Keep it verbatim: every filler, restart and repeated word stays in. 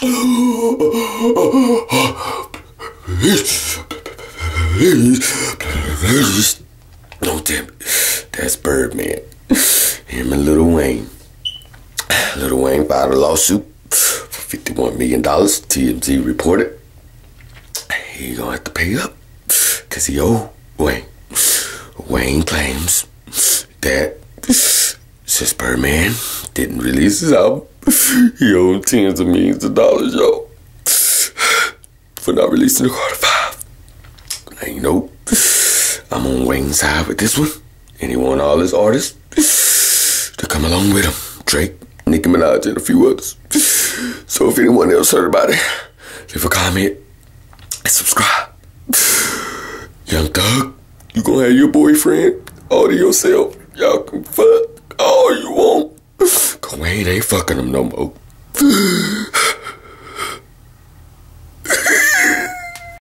Please, please, please. Don't tell me. That's Birdman. Him and Lil Wayne. Lil Wayne filed a lawsuit for fifty-one million dollars. T M Z reported. He gonna have to pay up because he owe Wayne. Wayne claims that since Birdman didn't release his album, he owed tens of millions of dollars, yo, for not releasing the Carter Five. Now, you know, I'm on Wayne's side with this one, and he want all his artists to come along with him. Drake, Nicki Minaj, and a few others. So if anyone else heard about it, leave a comment and subscribe. Young Thug, you gonna have your boyfriend all to yourself. Y'all can fuck all you want. Cause Wayne ain't fucking him no more.